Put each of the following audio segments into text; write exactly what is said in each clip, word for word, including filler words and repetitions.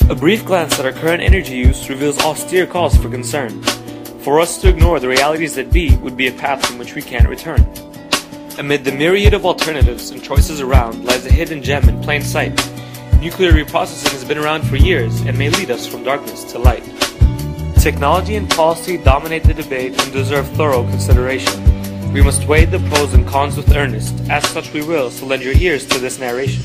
A brief glance at our current energy use reveals austere cause for concern. For us to ignore the realities that be would be a path from which we can't return. Amid the myriad of alternatives and choices around lies a hidden gem in plain sight. Nuclear reprocessing has been around for years and may lead us from darkness to light. Technology and policy dominate the debate and deserve thorough consideration. We must weigh the pros and cons with earnest. As such we will, so lend your ears to this narration.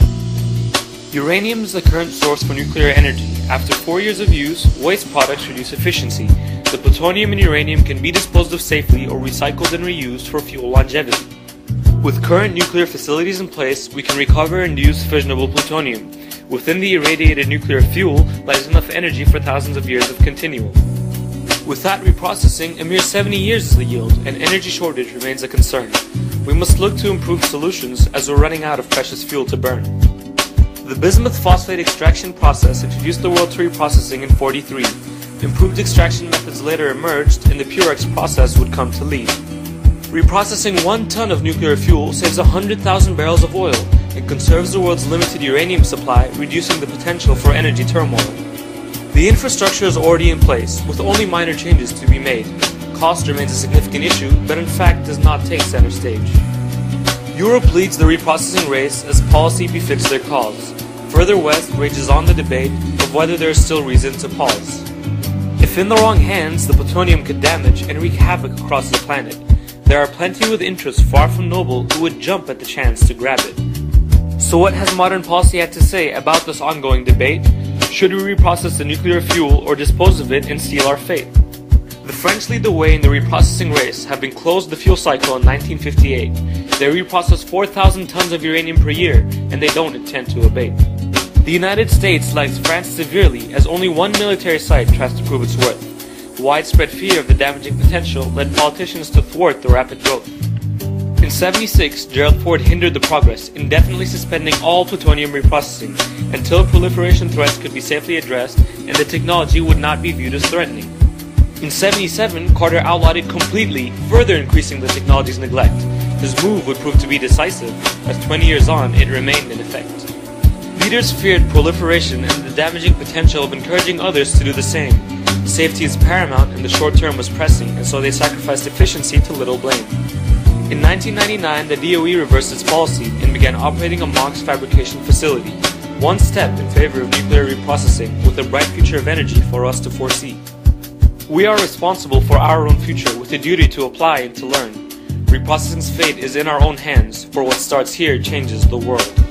Uranium is the current source for nuclear energy. After four years of use, waste products reduce efficiency. The plutonium in uranium can be disposed of safely or recycled and reused for fuel longevity. With current nuclear facilities in place, we can recover and use fissionable plutonium. Within the irradiated nuclear fuel lies enough energy for thousands of years of continuum. Without reprocessing, a mere seventy years is the yield, and energy shortage remains a concern. We must look to improve solutions as we're running out of precious fuel to burn. The bismuth phosphate extraction process introduced the world to reprocessing in forty-three. Improved extraction methods later emerged, and the Purex process would come to lead. Reprocessing one ton of nuclear fuel saves one hundred thousand barrels of oil and conserves the world's limited uranium supply, reducing the potential for energy turmoil. The infrastructure is already in place, with only minor changes to be made. Cost remains a significant issue, but in fact does not take center stage. Europe leads the reprocessing race as policy befits their cause. Further west rages on the debate of whether there is still reason to pause. If in the wrong hands, the plutonium could damage and wreak havoc across the planet. There are plenty with interests far from noble who would jump at the chance to grab it. So what has modern policy had to say about this ongoing debate? Should we reprocess the nuclear fuel or dispose of it and seal our fate? The French lead the way in the reprocessing race, having closed the fuel cycle in nineteen fifty-eight. They reprocess four thousand tons of uranium per year, and they don't intend to abate. The United States lags France severely, as only one military site tries to prove its worth. Widespread fear of the damaging potential led politicians to thwart the rapid growth. In seventy-six, Gerald Ford hindered the progress, indefinitely suspending all plutonium reprocessing until proliferation threats could be safely addressed and the technology would not be viewed as threatening. In seventy-seven, Carter outlawed it completely, further increasing the technology's neglect. His move would prove to be decisive, as twenty years on, it remained in effect. Leaders feared proliferation and the damaging potential of encouraging others to do the same. Safety is paramount and the short term was pressing, and so they sacrificed efficiency to little blame. In nineteen ninety-nine, the D O E reversed its policy and began operating a MOX fabrication facility, one step in favor of nuclear reprocessing with a bright future of energy for us to foresee. We are responsible for our own future with a duty to apply and to learn. Reprocessing's fate is in our own hands, for what starts here changes the world.